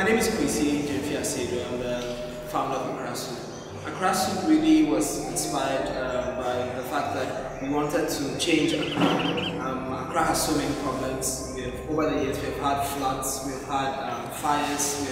My name is Hussein. I'm the founder of Accra Soup. Accra Soup really was inspired by the fact that we wanted to change Accra. Accra has so many problems. Over the years, we've had floods, we've had fires,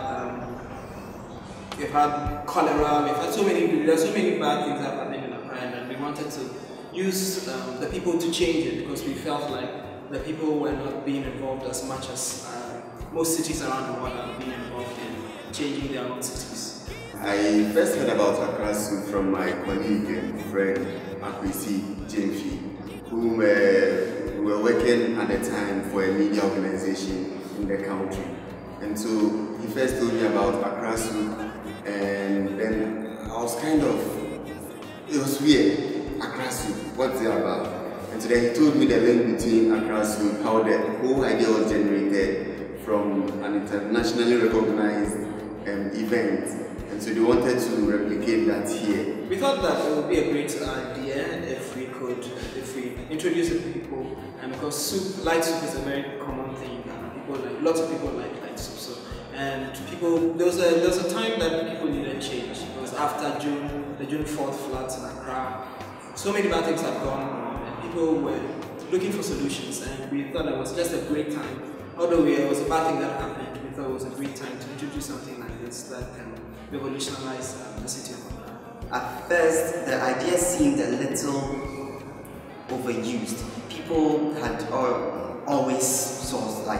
we've had cholera, there's so many bad things that are happening in Accra, and we wanted to use the people to change it because we felt like the people were not being involved as much as most cities around the world are being involved in changing their own cities. I first heard about Accra Soup from my colleague and friend Akwesi Jemfi, whom we were working at the time for a media organization in the country. And so he first told me about Accra Soup, and then I was it was weird. Accra Soup, what's it about? And so then he told me the link between Accra Soup, how the whole idea was generated from an internationally recognized event, and so they wanted to replicate that here. We thought that it would be a great idea if we introduce it to people, and because light soup is a very common thing, lots of people like light soup. So, and there was a time that people needed change. It was after the June 4th floods in Accra. So many bad things had gone on, and people were looking for solutions, and we thought it was just a great time. Although it was a bad thing that happened, we thought it was a great time to introduce something like this that can revolutionize the city of Accra. At first, the idea seemed a little overused. People had always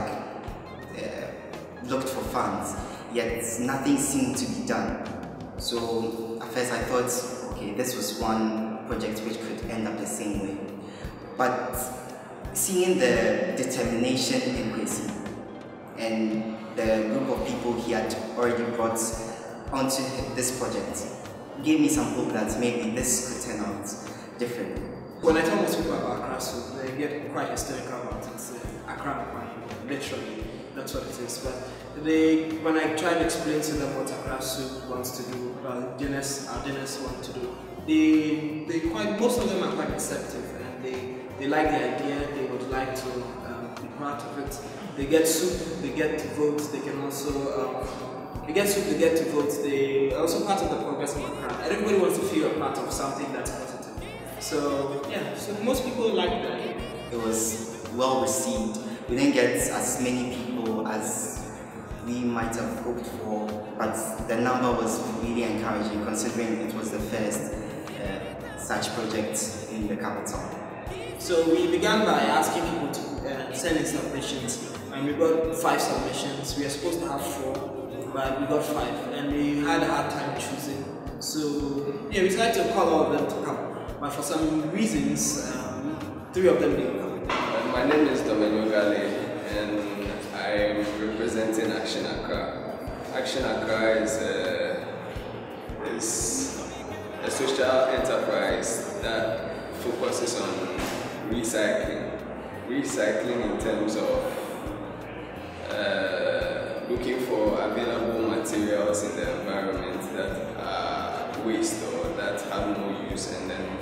looked for funds, yet nothing seemed to be done. So at first I thought, okay, this was one project which could end up the same way. But seeing the determination in Kwesi and the group of people he had already brought onto this project gave me some hope that maybe this could turn out differently. When I tell most people about Accra Soup, they get quite hysterical about it. Accra, literally, that's what it is. But when I try to explain to them what Accra Soup wants to do, our dinners want to do, most of them are quite receptive, and they like the idea. They would like to be part of it. They get soup, they get to vote. They can also they get soup, they get to vote. They are also part of the progress of Accra. Everybody wants to feel a part of something that's positive. So yeah, so most people like that. It was well received. We didn't get as many people as we might have hoped for, but the number was really encouraging considering it was the first such project in the capital. So we began by asking people to send in submissions, and we got 5 submissions. We were supposed to have 4, but we got 5, and we had a hard time choosing. So yeah, we tried to call all of them to come, but for some reasons, 3 of them didn't come. My name is and I'm representing Action Accra. Action Accra is a social enterprise that focuses on recycling in terms of looking for available materials in the environment that are waste or that have no use, and then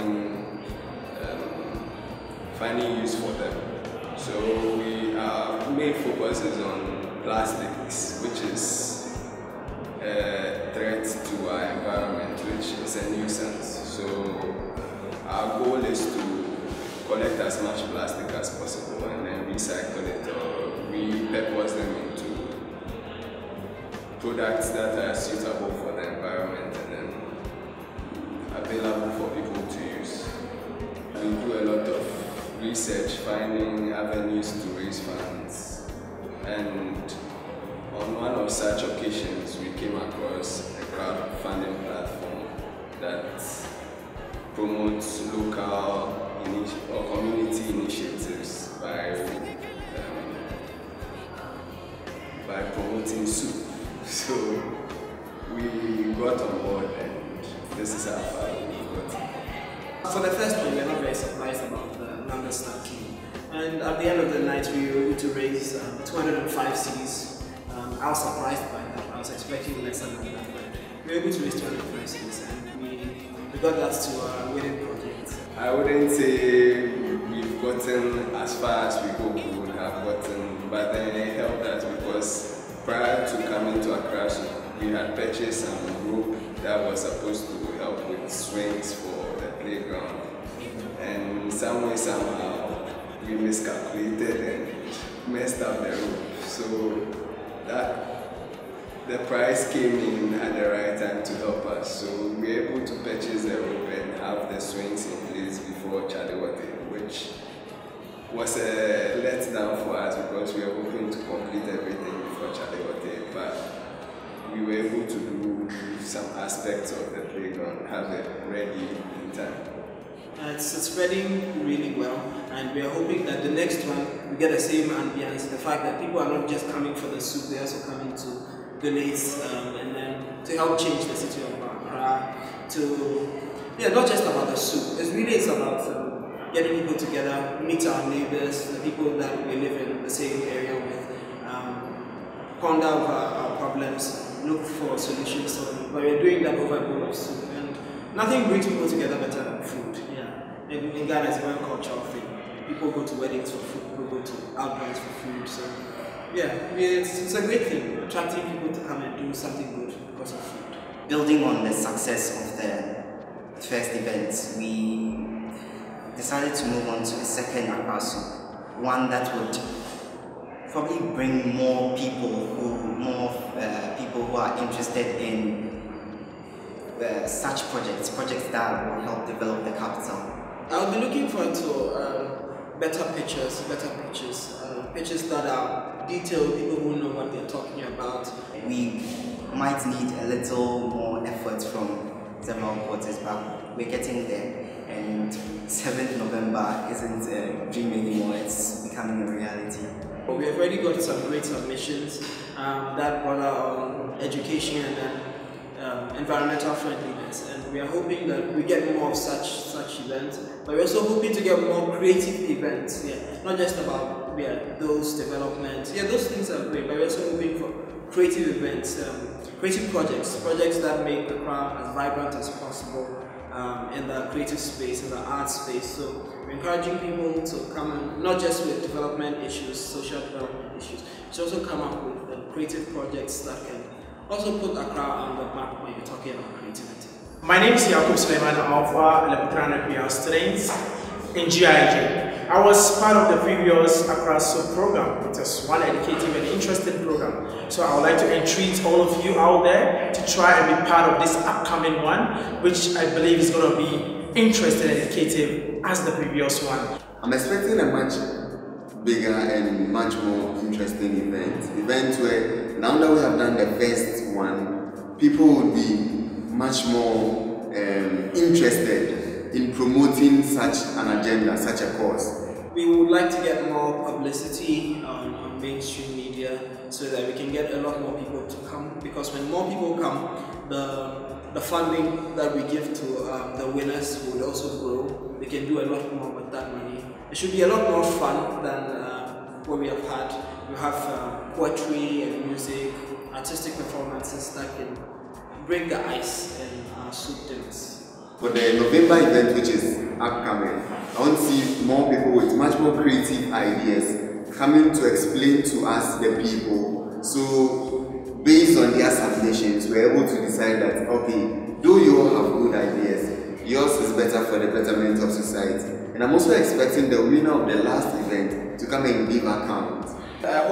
finding use for them. So our main focus is on plastics, which is a threat to our environment, which is a nuisance. So our goal is to collect as much plastic as possible and then recycle it or repurpose them into products that are suitable for the environment and then available for people to use. We do a lot of research, finding avenues to raise funds, and on one of such occasions we came across a crowdfunding platform that promotes local or community initiatives by promoting soup. So we got on board, and this is how far we got. For the first one, we were not very surprised about the numbers that came. And at the end of the night, we were able to raise 205 cedis. I was surprised by that. I was expecting lesser than that, but we were able to raise 205 cedis, and we got that to our wedding project. I wouldn't say we've gotten as far as we hope we would have gotten, but then it helped us because prior to coming to Accra Soup, we had purchased some rope that was supposed to help with swings for the playground. And some way, somehow, we miscalculated and messed up the rope. So the price came in at the right time to help us. So we were able to purchase the rope and have the swings in place before Charlie Water, which was a letdown for us because we were hoping to complete everything before Charlie Water. But we were able to do some aspects of the playground, have it ready in time. It's spreading really well, and we are hoping that the next one we get the same ambience. The fact that people are not just coming for the soup, they're also coming to donate and then to help change the city of Accra. Not just about the soup. It's about getting people together, meet our neighbors, the people that we live in the same area with, ponder over our problems, look for solutions. But we're doing that over a bowl of soup, and nothing brings people together better than food. In Ghana, it's a very cultural thing. People go to weddings for food, people go to outings for food. So, it's a great thing, attracting people to come and do something good because of food. Building on the success of the first event, we decided to move on to a second Accra Soup, one that would probably bring more people who are interested in such projects that will help develop the capital. I'll be looking forward to better pictures that are detailed, people who know what they're talking about. We might need a little more effort from several quarters, but we're getting there. And 7th November isn't a dream anymore, it's becoming a reality. We have already got some great submissions that border on education and environmental friendliness, and we are hoping that we get more of such events, but we're also hoping to get more creative events, not just about those developments. Those things are great, but we're also hoping for creative events, creative projects that make the crowd as vibrant as possible in the creative space, in the art space. So we're encouraging people to come in, not just with development issues, social development issues, but also come up with creative projects that can also put Accra on the map when you're talking about creativity. My name is Hussein Alpha 1100 students in GIJ. I was part of the previous Accra Soup program. It was one educative and interesting program. So I would like to entreat all of you out there to try and be part of this upcoming one, which I believe is going to be interesting and educative as the previous one. I'm expecting a much bigger and much more interesting event where now that we have done the first one, people will be much more interested in promoting such an agenda, such a cause. We would like to get more publicity on mainstream media so that we can get a lot more people to come, because when more people come, the funding that we give to the winners would also grow. We can do a lot more with that money. It should be a lot more fun than what we have had. We have poetry and music, artistic performances that can break the ice in our soup dinners. For the November event, which is upcoming, I want to see more people with much more creative ideas coming to explain to us, the people. So, based on their submissions, we're able to decide that, okay, though you all have good ideas, yours is better for the betterment of society. And I'm also expecting the winner of the last event to come and give account. I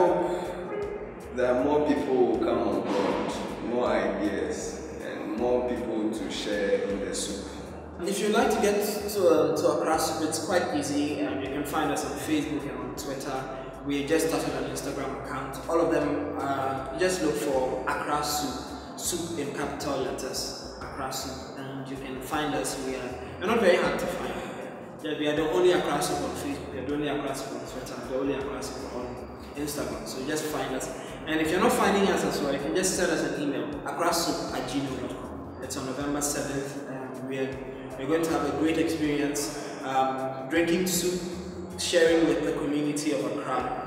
hope that more people will come on board, more ideas, and more people to share in the soup. If you'd like to get to Accra Soup, it's quite easy. You can find us on Facebook and on Twitter. We just started an Instagram account. All of them, just look for Accra Soup, soup in capital letters, Accra Soup, and you can find us. We're not very hard to find. We are the only Accra Soup on Facebook, we are the only Accra Soup on Twitter, the only Accra Soup on Instagram. So just find us. And if you're not finding us as well, you can just send us an email, accrasoup@gmail.com. It's on November 7th. We're going to have a great experience drinking soup, sharing with the community of Accra,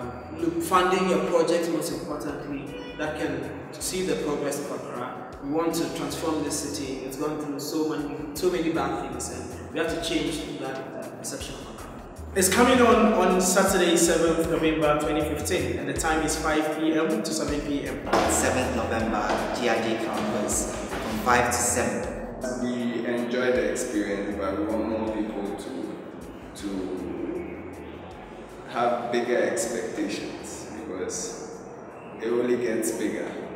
funding your project, most importantly, that can see the progress of Accra. We want to transform this city. It's gone through so many bad things, and we have to change that perception of Accra. It's coming on Saturday, 7th November 2015, and the time is 5 p.m. to 7 p.m. 7th November, GIJ campus, from 5 to 7. We enjoyed the experience, but we want more people to have bigger expectations, because it only gets bigger.